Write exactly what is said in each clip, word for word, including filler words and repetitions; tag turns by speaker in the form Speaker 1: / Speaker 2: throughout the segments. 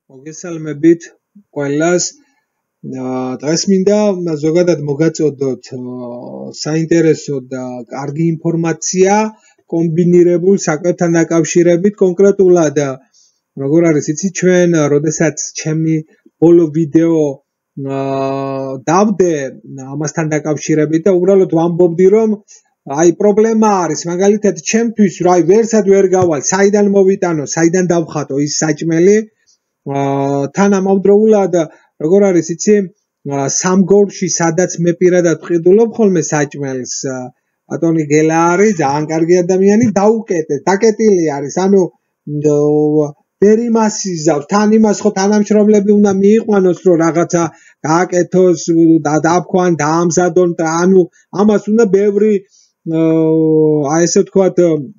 Speaker 1: მოგესალმებით ყველას. დღეს მინდა ზოგადად მოგაწოდოთ საინტერესო და კარგი ინფორმაცია კომბინირებულ საკვებთან დაკავშირებით. კონკრეტულად როგორ არის იცი, ჩვენ როდესაც ჩემი ბოლო ვიდეო დავდე ამასთან დაკავშირებით და უბრალოდ ვამბობდი, რომ აი პრობლემა არის, მაგალითად ჩემთვის რა აი ვერსად ვერ გავალ, საიდან მოვიტანო, საიდან დავხატო ის საჭმელი. თანამავდროულად როგორ არის იცი, სამგორში სადაც მე პირადად ვყიდულობ ხოლმე საჭმელს, ბატონი გელა არის ძალიან კარგი ადამიანი, დაუკეტე, დაკეტილი არის, ანუ ვერ იმასიზავს, თან იმას ხო თანამშრომლები უნდა მიიყვანოს, რომ რაღაცა გააკეთოს, დააფქვან, დაამზადონ, ანუ ამას უნდა ბევრი აი ესე ვთქვათ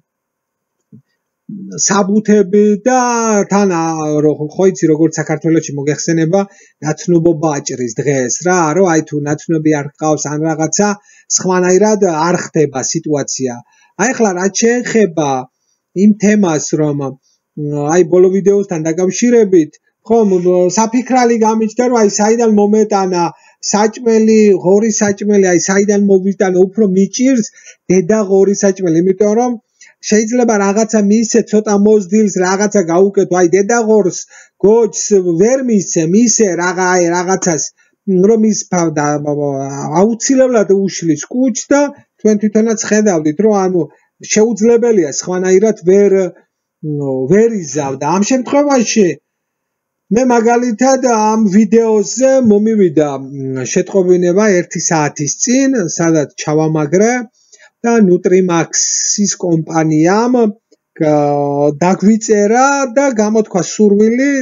Speaker 1: საბუთები და თან ხო იცი როგორც საქართველოში მოგეხსენება ნაცნობობა აჭრის დღეს რა, რომ აი თუ ნაცნობი არ გყავს ან რაღაცა სხვანაირად არ ხდება სიტუაცია. აი ახლა რაც შეეხება იმ თემას, რომ აი ბოლო ვიდეოსთან დაკავშირებით, ხო საფიქრალი გამიჩნდა, რომ აი საიდან მომეტანა საჭმელი, ღორის საჭმელი, აი საიდან მოვიტანო, უფრო მიჭირს დედა ღორის საჭმელი, იმიტომ რომ შეიძლება რაღაცა მისცე, ცოტა მოზდილს, რაღაცა გაუკეთო, აი დედა ღორს, გოჯს ვერ მისცე, მისცე რაღა აი რაღაცას, რომ ის აუცილებლად უშლის კუჭს და თქვენ თვითონაც ხედავდით, რომ ანუ შეუძლებელია სხვანაირად ვერ ვერ იზავ და ამ შემთხვევაში მე მაგალითად ამ ვიდეოზე მომივიდა შეტყობინება ერთი საათის წინ, სადაც ჩავამაგრე და ნუტრიმაქსის კომპანიამ დაგვიწერა და გამოთქვა სურვილი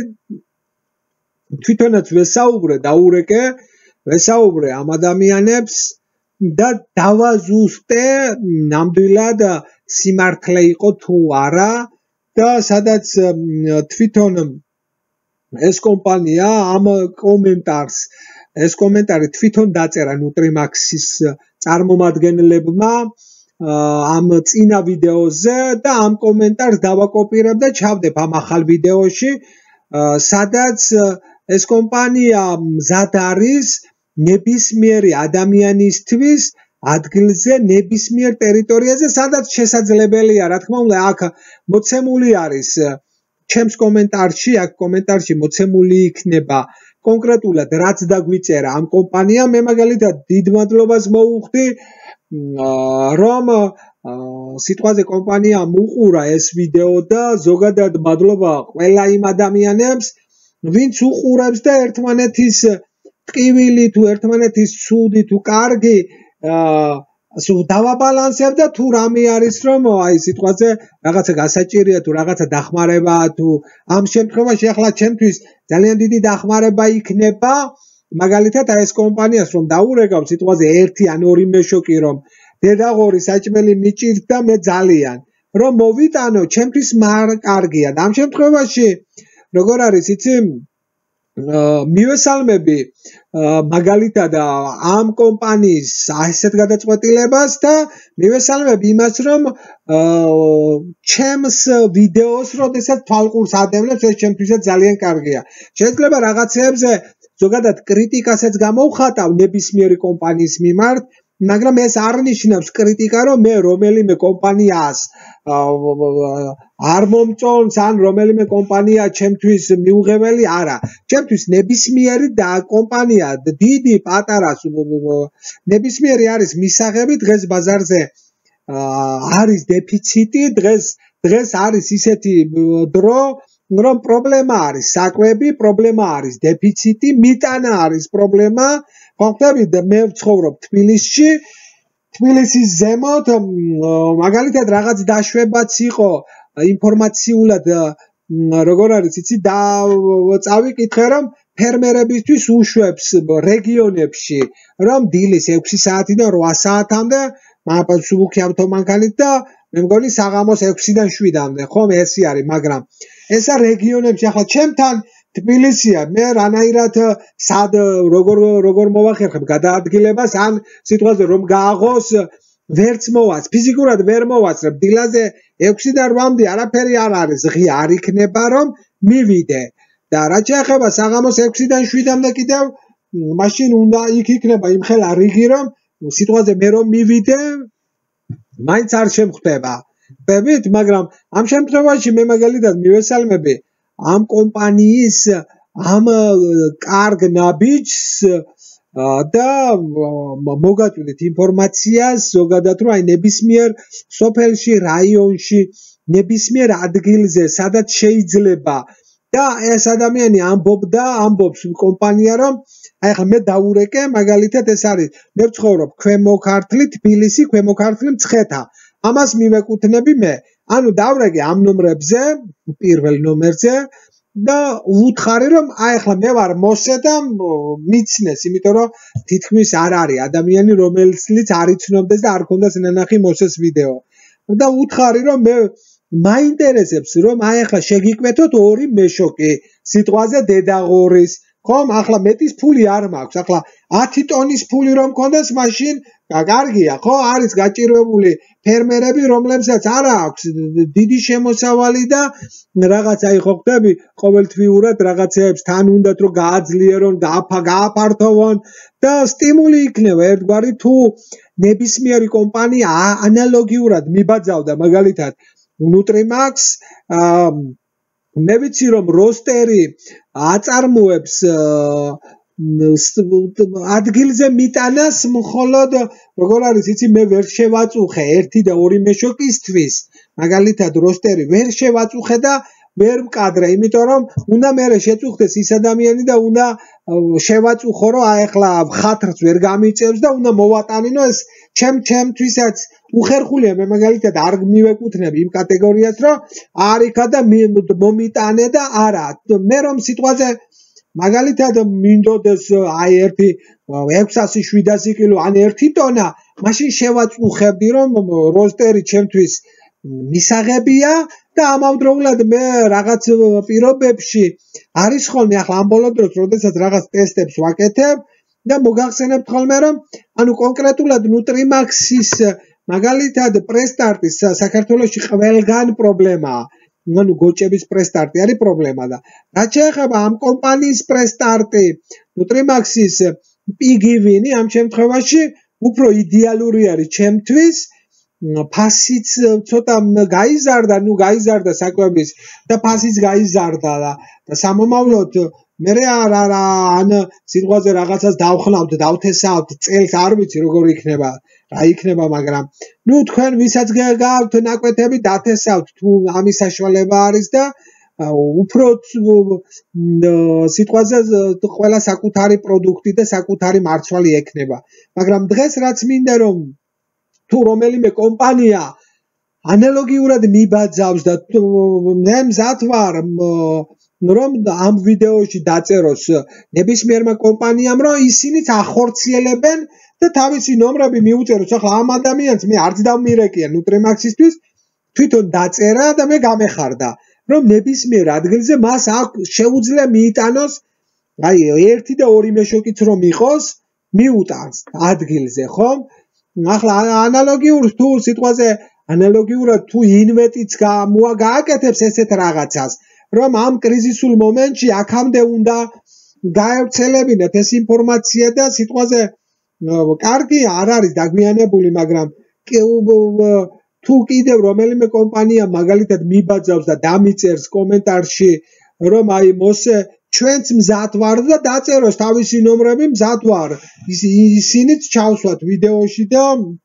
Speaker 1: თვითონაც ვესაუბრე, დაურეკე, ვესაუბრე ამ ადამიანებს და დავაზუსტე ნამდვილად სიმართლე იყო თუ არა და სადაც თვითონ ეს კომპანია ამ კომენტარს ეს კომენტარი თვითონ დაწერა ნუტრიმაქსის წარმომადგენლებმა ამ წინა ვიდეოზე და ამ კომენტარს დავაკოპირებ და ჩავდებ ამ ახალ ვიდეოში, სადაც ეს კომპანია მზად არის ნებისმიერი ადამიანისთვის ადგილზე, ნებისმიერ ტერიტორიაზე, სადაც შესაძლებელია, რა თქმა უნდა, აქ მოცემული არის ჩემს კომენტარში, აქ კომენტარში მოცემული იქნება კონკრეტულად რაც დაგვიწერა ამ კომპანიამ. მე მაგალითად დიდ მადლობას მოუხდი, რომ სიტყვაზე კომპანიამ უყურა ეს ვიდეო და ზოგადად მადლობა ყველა იმ ადამიანებს, ვინც უყურებს და ერთმანეთის ტკივილი თუ ერთმანეთის ცუდი თუ კარგი ასე დავაბალანსებ და თუ რამე არის, რომ აი სიტყვაზე რაღაცა გასაჭირია თუ რაღაცა დახმარებაა თუ ამ შემთხვევაში ახლა ჩემთვის ძალიან დიდი დახმარება იქნება, მაგალითად აი ეს კომპანიას რომ დაურეკავ სიტყვაზე ერთი ან ორი მეშოკი, რომ დედა ღორის საჭმელი მიჭირთ და მე ძალიან რომ მოვიტანო, ჩემთვის მარ კარგია და ამ შემთხვევაში როგორ არის იცი, მივესალმები მაგალითად ამ კომპანიის ასეთ გადაწყვეტილებას და მივესალმები იმას, რომ ჩემს ვიდეოს როდესაც თვალყურს ადევნებს, ეს ჩემთვისაც ძალიან კარგია. შეიძლება რაღაცეებზე ზოგადად კრიტიკასაც გამოვხატავ ნებისმიერი კომპანიის მიმართ, მაგრამ ეს არ ნიშნავს კრიტიკა, რომ მე რომელიმე კომპანიას არ მომწონს ან რომელიმე კომპანია ჩემთვის მიუღებელი, არა. ჩემთვის ნებისმიერი და კომპანია დიდი, პატარა, ნებისმიერი არის მისაღები. დღეს ბაზარზე არის დეფიციტი, დღეს დღეს არის ისეთი დრო, რომ პრობლემა არის საკვები, პრობლემა არის დეფიციტი, მიტანა არის პრობლემა. ხონდებით მე ვცხოვრობ თბილისში, თბილისის ზემოთ, მაგალითად რაღაც დაშვებაც იყო ინფორმაციულად, როგორ არის იცი, და წავიკითხე, რომ ფერმერებისთვის უშვებს რეგიონებში, რომ დილის ექვსი საათიდან რვა საათამდე სუბუქი ავტომანქანით და მე მგონი საღამოს ექვსიდან შვიდამდე, ხომ ესე არის, მაგრამ ესა რეგიონებში ახლა ჩემთან თბილისია, მე რანაირად სად როგორ როგორ მოვახერხებ გადაადგილებას, ან სიტყვაზე რომ გააღოს ვერც მოვაც, ფიზიკურად ვერ მოვაცრებ, დილაზე ექვსიდან რვამდე არაფერი არ არის, ღია არ იქნება რომ მივიდე. და რა შეეხება საღამოს ექვსიდან შვიდამდე კიდევ მაშინ უნდა იქ იქნება იმხელა რიგი რომ სიტყვაზე მე რომ მივიდე მაინც არ შემხვდება ვებით მაგრამ ამ შემთხვევაში მე მაგალითად მივესალმები ამ კომპანიის ამ კარგ ნაბიჯს და მოგაწვდით ინფორმაციას ზოგადად რომ აი ნებისმიერ სოფელში რაიონში ნებისმიერ ადგილზე სადაც შეიძლება და ეს ადამიანი ამბობდა ამბობს კომპანია რომ აი ხა მე დაურეკე მაგალითად ეს არის მე ვცხოვრობ ქვემო ქართლი თბილისი ქვემო ქართლი მცხეთა ამას მივეკუთვნები მე ანუ დავრეკე ამ ნომრებზე პირველ ნომერზე და უთხარი რომ აი ახლა მე ვარ მოსე და მიცნეს იმიტომ რომ თითქმის არ არის ადამიანი რომელიც არ იცნობდეს და არ ქონდეს ნანახი მოსეს ვიდეო და უთხარი რომ მე მაინტერესებს რომ აი ახლა შეგიკვეთოთ ორი მეშოკი სიტყვაზე დედაღორის ხომ ახლა მეტის ფული არ მაქვს ახლა ათი ტონის ფული რომ მქონდეს მაშინ კარგია ხო არის გაჭირვებული ფერმერები რომლებსაც არ აქვს დიდი შემოსავალი და რაღაც აი ხო ხდები ყოველთვიურად რაღაცებს თან უნდათ რომ გააძლიერონ გააფართოვონ და სტიმული იქნება ერთგვარი თუ ნებისმიერი კომპანია ანალოგიურად მიბაძავდა მაგალითად ნუტრიმაქს მე ვიცი რომ როსტერი აწარმოებს ადგილზე მიტანას მხოლოდ როგორ არის იცი მე ვერ შევაწუხე ერთი და ორი მეშოკისთვის მაგალითად როსტერი ვერ შევაწუხე და ვერ მკადრე იმიტომ რომ უნდა მე შეწუხდეს ის ადამიანი და უნდა შევაწუხო რომ აი ახლა ხათრს ვერ გამიწევს და უნდა მოვატანინო ეს ჩემ ჩემთვისაც უხერხულია მე მაგალითად არ მივეკუთვნები იმ კატეგორიას რომ არიქა და მომიტანე და არა მე რომ სიტყვაზე მაგალითად მინდოდეს აი ერთი ექვსასი შვიდასი კილო ან ერთი ტონა მაშინ შევაწუხებდი რომ როსტერი ჩემთვის მისაღებია და ამავდროულად მე რაღაც პირობებში არის ხოლმე ახლა ამ ბოლო დროს როდესაც რაღაც ტესტებს ვაკეთებ და მოგახსენებთ ხოლმე რომ ანუ კონკრეტულად ნუტრიმაქსის მაგალითად პრესტარტის საქართველოში ყველგან პრობლემაა ანუ გოჭების პრესტარტი არის პრობლემა და რაც შეეხება ამ კომპანიის პრესტარტი ნუტრიმაქსის პიგივინი ამ შემთხვევაში უფრო იდეალური არის ჩემთვის ფასიც ცოტა გაიზარდა ნუ გაიზარდა საკვების და ფასიც გაიზარდა და სამომავლოდ მე რა რა ან სიტყვაზე რაღაცას დავხნავთ დავთესავთ წელს არ ვიცი როგორ იქნება რა იქნება მაგრამ ნუ თქვენ ვისაც გააქვთ ნაკვეთები დათესავთ თუ ამის საშუალება არის და უფრო სიტყვაზე ყველა საკუთარი პროდუქტი და საკუთარი მარცვალი ექნება მაგრამ დღეს რაც მინდა რომ თუ რომელიმე კომპანია ანალოგიურად მიბაძავს და მე მზად ვარ რომ ამ ვიდეოში დაწეროს ნებისმიერმა კომპანიამ რომ ისინიც ახორციელებენ და თავისი ნომრები მიუწეროს ახლა ამ ადამიანს მე არც დავმირეკია ნუტრიმაქსისთვის თვითონ დაწერა და მე გამეხარდა რომ ნებისმიერ ადგილზე მას შეუძლია მიიტანოს აი ერთი და ორი მეშოკიც რომ იყოს მიუტანს ადგილზე ხო ახლა ანალოგიურ თუ სიტყვაზე ანალოგიურად თუ ინვეტიც გააკეთებს ესეთ რაღაცას რომ ამ კრიზისულ მომენტში აქამდე უნდა გაევრცელებინათ ეს ინფორმაცია და სიტყვაზე კარგი არ არის დაგვიანებული მაგრამ თუ კიდევ რომელიმე კომპანია მაგალითად მიბაძავს და დამიწერს კომენტარში რომ აი მოსე ჩვენც მზად ვარ და დაწეროს თავისი ნომრები მზად ვარ ისინიც ჩავსვათ ვიდეოში და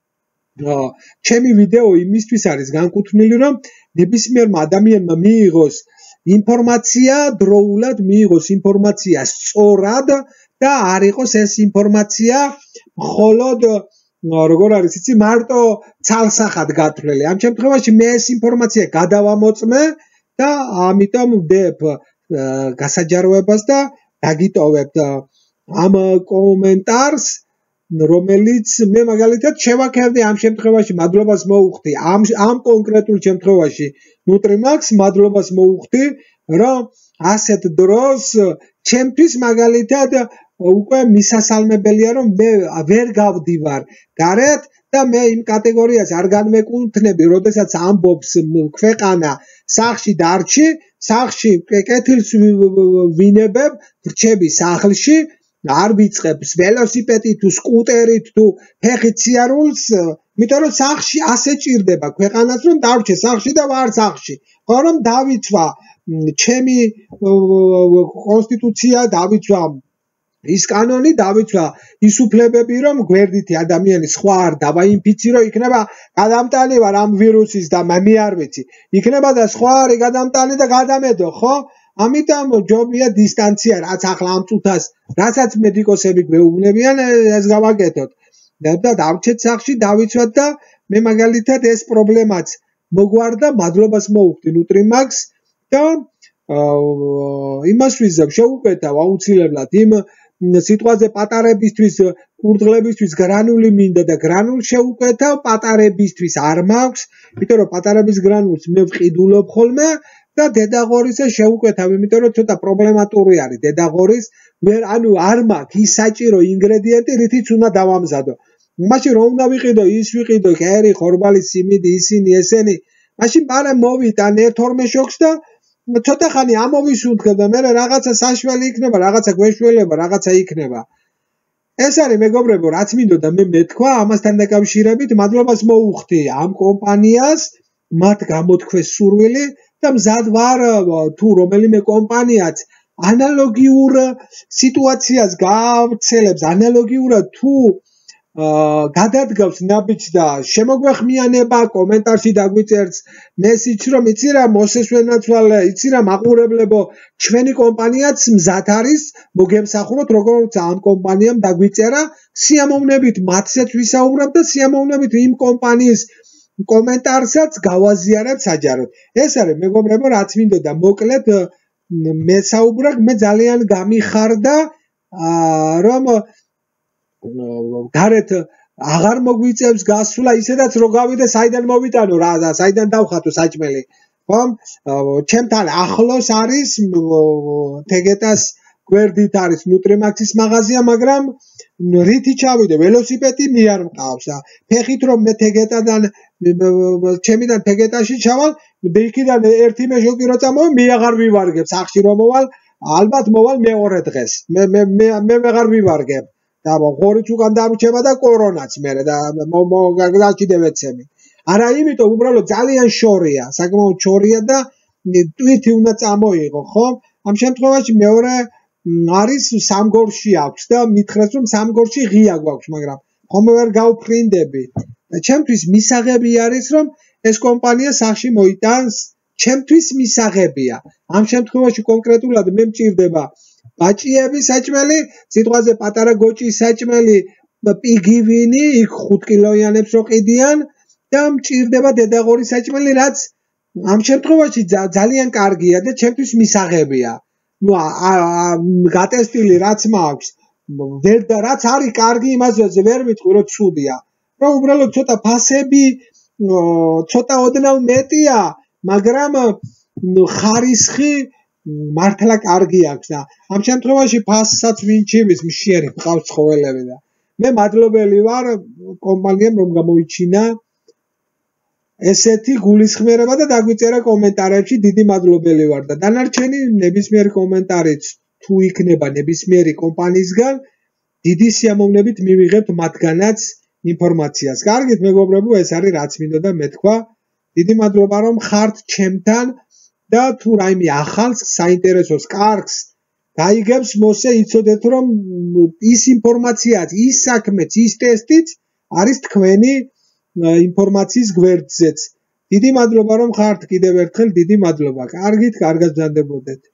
Speaker 1: ჩემი ვიდეო იმისთვის არის განკუთვნილი რომ ნებისმიერმა ადამიანმა მიიღოს ინფორმაცია დროულად მიიღოს ინფორმაცია სწორად და არ იყოს ეს ინფორმაცია მხოლოდ როგორ არის იცი მარტო ცალსახად გათვლილი ამ შემთხვევაში მე ეს ინფორმაცია გადავამოწმე და ამიტომ ვდებ გასაჯაროებას და დაგიტოვებთ ამ კომენტარს რომელიც მე მაგალითად შევაქერდი ამ შემთხვევაში მადლობას მოუხდი ამ ამ კონკრეტულ შემთხვევაში ნუტრიმაქს მადლობას მოუხდი რომ ასეთ დროს ჩემთვის მაგალითად უკვე მისასალმებელია რომ მე ვერ გავდივარ გარეთ და მე იმ კატეგორიას არ განმეკუთვნები, როდესაც ამბობს ქვეყანა სახში დარჩი, სახში კეთილს ვინებებ რჩები სახლში არ ვიწყებს ველოსიპედით თუ სკუტერით თუ ფეხით სიარულს იმიტომ რომ სახში ასე ჭირდება ქვეყანას რომ დავრჩე სახში და ვარ სახში ხო რომ დავიცვა ჩემი კონსტიტუცია დავიცვა ის კანონი დავიცვა ის უფლებები რომ გვერდითი ადამიანი სხვა არ დავაინფიცირო იქნება გადამტანი ვარ ამ ვირუსის და მე არ ვიცი იქნება და სხვა არის გადამტანი და გადამედო ხო ამიტომ ჯობია დისტანცია რაც ახლა ამ წუთას რასაც მედიკოსები გვეუბნებიან ეს გავაკეთოთ და დავჩეთ სახში დავიცვათ და მე მაგალითად ეს პრობლემაც მოგვარდა მადლობას მოუხდი ნუტრიმაქს და იმას ვიზამ შეუკვეთავ აუცილებლად იმ სიტყვაზე პატარებისთვის კურდღლებისთვის გრანული მინდა და გრანულ შეუკვეთავ პატარებისთვის არ მაქვს იმიტომ რომ პატარების გრანულს მე ვყიდულობ ხოლმე და დედაღორისე შეუკვეთავ იმიტომ რომ ცოტა პრობლემატური არის დედაღორის ვერ ანუ არ მაქვს ის საჭირო ინგრედიენტი რითიც უნდა დავამზადო მაშინ რომ უნდა ვიყიდო ის ვიყიდო ხერი ხორბალი სიმინდი ისინი ესენი მაშინ პარა მოვიტან ერთ-ორ შოქს და ცოტა ხანი ამოვისუნთქებ და მე რაღაცა საშველი იქნება რაღაცა გვეშველება რაღაცა იქნება ეს არის მეგობრებო რაც მინდოდა მე მეთქვა ამასთან დაკავშირებით მადლობას მოუხდი ამ კომპანიას მათ გამოთქვეს სურვილი და მზად ვარ თუ რომელიმე კომპანიაც ანალოგიურ სიტუაციას გავცელებს ანალოგიურად თუ გადადგავს ნაბიჯს და შემოგვეხმიანება კომენტარში დაგვიწერს მესიჯს რომ იცი რა მოსესვენაცვალე იცი რა მაყურებლებო ჩვენი კომპანიაც მზად არის მოგემსახუროთ როგორც ამ კომპანიამ დაგვიწერა სიამოვნებით მათზეც ვისაუბრებ და სიამოვნებით იმ კომპანიის კომენტარსაც გავაზიარებ საჯაროდ ეს არის მეგობრებო რაც მინდოდა მოკლედ მე საუბრა მე ძალიან გამიხარდა რომ გარეთ აღარ მოგვიწევს გასვლა ისედაც რო გავიდე საიდან მოვიტანო რა და საიდან დავხატო საჭმელი ხომ ჩემთან ახლოს არის თეგეტას გვერდით არის ნუტრიმაქსის მაღაზია მაგრამ რითი ჩავიდე ველოსიპედი მე არ მყავს და ფეხით რომ მე თეგეტადან ჩემიდან თეგეტაში ჩავალ იქიდან ერთი მეშოკი რო წამოვ მე აღარ ვივარგებ სახში რომ მოვალ ალბათ მოვალ მეორე დღეს მე მე მე აღარ ვივარგებ და ღორიც უკან დამრჩება და კორონაც მე და მოგაგდაჭიდევეცემი არა იმიტომ უბრალოდ ძალიან შორია საკმაოდ შორია და ტვირთი უნდა წამოიღო ხო ამ შემთხვევაში მეორე არის სამგორში აქვს და მითხრეს რომ სამგორში ღია გვაქვს მაგრამ ხომ ვერ გავფრინდები და ჩემთვის მისაღები არის რომ ეს კომპანია სახში მოიტანს ჩემთვის მისაღებია ამ შემთხვევაში კონკრეტულად მე მჭირდება ბაჭიები საჭმელი სიტყვაზე პატარა გოჭის საჭმელი პიგივინი იქ ხუთ კილოიანებს რო ყიდიან და მჭირდება დედაღორის საჭმელი რაც ამ შემთხვევაში ძალიან კარგია და ჩემთვის მისაღებია ნუ გატესტილი რაც მაქვს ვერ და რაც არის კარგი იმაზე ვერ ვიტყვი რომ ცუდია რომ უბრალოდ ცოტა ფასები ცოტა ოდნავ მეტია მაგრამ ხარისხი მართლა კარგი აქვს და ამ შემთხვევაში ფასსაც ვინჩივის მშიერი მყავს ცხოველები და მე მადლობელი ვარ კომპანიამ რომ გამოიჩინა ესეთი გულისხმიერება და დაგვიწერა კომენტარებში დიდი მადლობელი ვარ და დანარჩენი ნებისმიერი კომენტარიც თუ იქნება ნებისმიერი კომპანიისგან დიდი სიამოვნებით მივიღებთ მათგანაც ინფორმაციას კარგით მეგობრებო ეს არის რაც მინდოდა მეთქვა დიდი მადლობა რომ ხართ ჩემთან და თუ რაიმე ახალს საინტერესოს კარგს გაიგებს მოსე იცოდეთ რომ ის ინფორმაციაც ის საქმეც ის ტესტიც არის თქვენი ინფორმაციის გვერდზეც დიდი მადლობა რომ ხართ კიდევ ერთხელ დიდი მადლობა კარგით კარგად ბრძანდებოდეთ